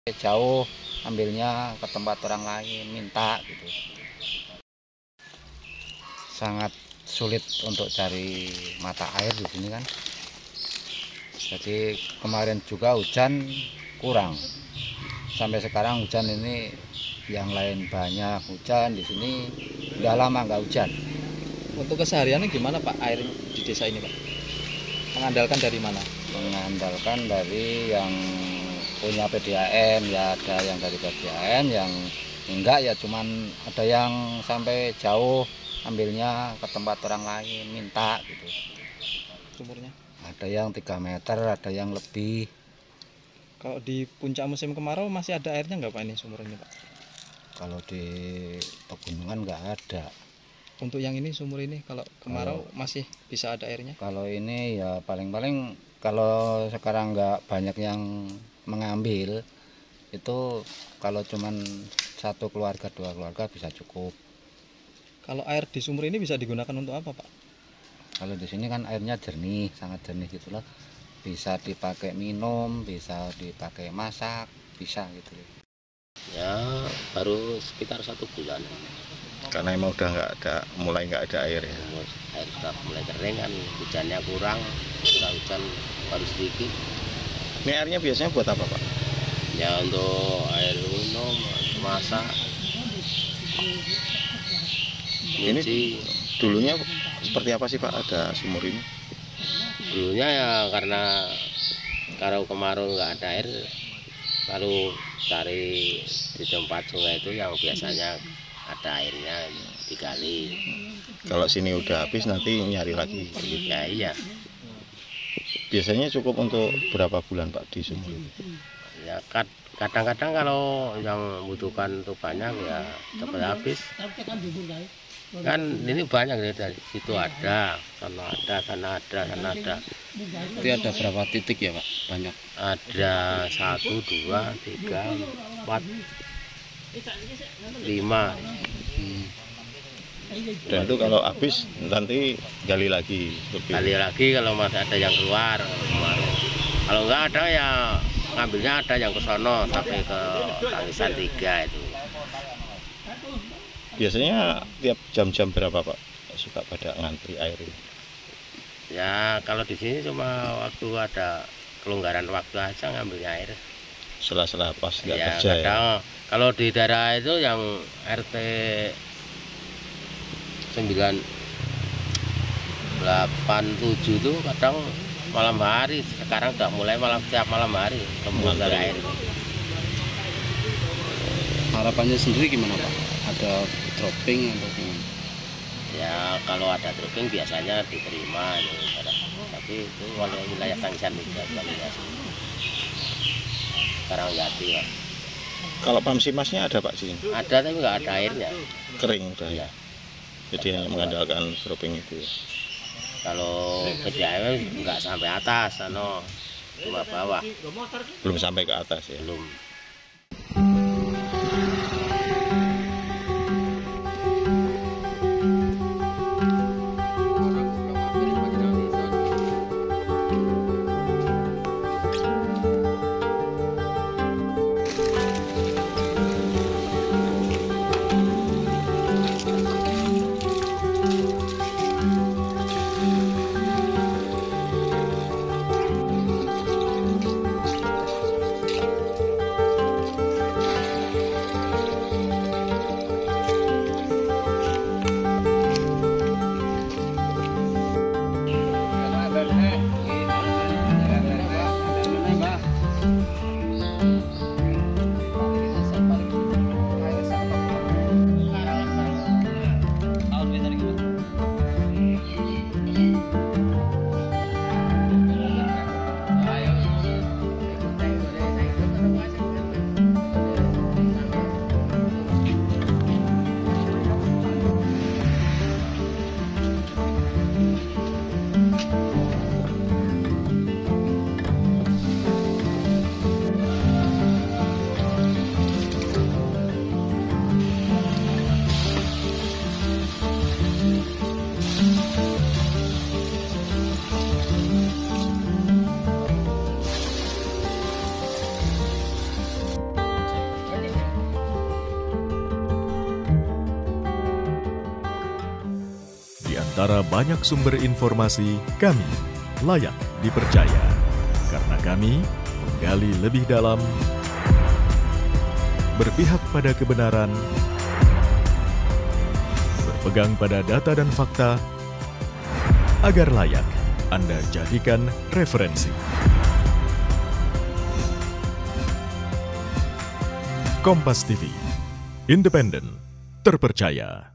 Jauh ambilnya ke tempat orang lain, minta gitu. Sangat sulit untuk cari mata air di sini kan. Jadi kemarin juga hujan kurang. Sampai sekarang hujan ini yang lain banyak hujan, di sini udah lama nggak hujan. Untuk kesehariannya gimana Pak air di desa ini Pak? Mengandalkan dari mana? Mengandalkan dari yang punya PDAM, ya ada yang dari PDAM, yang enggak ya cuman ada yang sampai jauh ambilnya ke tempat orang lain, minta gitu. Sumurnya? Ada yang 3 meter, ada yang lebih. Kalau di puncak musim kemarau masih ada airnya nggak Pak ini sumur ini Pak? Kalau di pegunungan nggak ada. Untuk yang ini sumur ini kalau kemarau masih bisa ada airnya? Kalau ini ya paling-paling kalau sekarang nggak banyak yang mengambil, itu kalau cuman 1 keluarga 2 keluarga bisa cukup. Kalau air di sumur ini bisa digunakan untuk apa Pak? Kalau di sini kan airnya jernih, sangat jernih gitulah. Bisa dipakai minum, bisa dipakai masak, bisa gitu. Ya baru sekitar 1 bulan. Karena emang udah mulai nggak ada air ya. Air sudah mulai kering kan, hujannya kurang, sudah hujan baru sedikit. Ini airnya biasanya buat apa Pak? Ya untuk air minum, masak. Ini dulunya seperti apa sih Pak ada sumur ini? Dulunya ya karena kalau kemarau nggak ada air, lalu cari di tempat sungai itu yang biasanya ada airnya digali. Kalau sini udah habis nanti nyari lagi. Ya iya. Biasanya cukup untuk berapa bulan Pak di sumur ini? Ya kadang-kadang kalau yang membutuhkan itu banyak ya cepat habis. Kan ini banyak dari situ ada, sana ada, sana ada, sana ada. Itu ada berapa titik ya Pak? Banyak. Ada 1, 2, 3, 4, 5. Dan itu kalau habis nanti gali lagi. Kali lagi kalau masih ada yang keluar. Kalau enggak ada ya ngambilnya ada yang ke sono sampai ke Tangisan 3 itu. Biasanya tiap jam-jam berapa Pak suka pada ngantri air ini? Ya kalau di sini cuma waktu ada kelonggaran waktu aja ngambilnya air. Sela-sela pas nggak Ya, kerja ya? kadang kalau di daerah itu yang RT 987 itu kadang malam hari, sekarang udah mulai tiap malam hari tembus dari air. Harapannya sendiri gimana Pak? Ada dropping atau gimana? Ya kalau ada dropping biasanya diterima itu, tapi itu kalau wilayah Tangisan juga sekarang jadi Pak. Kalau Pamsimasnya ada Pak sini? Ada tapi nggak ada airnya. Kering udah ya. Ya. Jadi hanya mengandalkan dropping itu ya. Kalau PDAM nggak sampai atas, cuma bawah. Belum sampai ke atas ya. Belum. antara banyak sumber informasi, kami layak dipercaya. Karena kami menggali lebih dalam, berpihak pada kebenaran, berpegang pada data dan fakta, agar layak Anda jadikan referensi. Kompas TV, independen, terpercaya.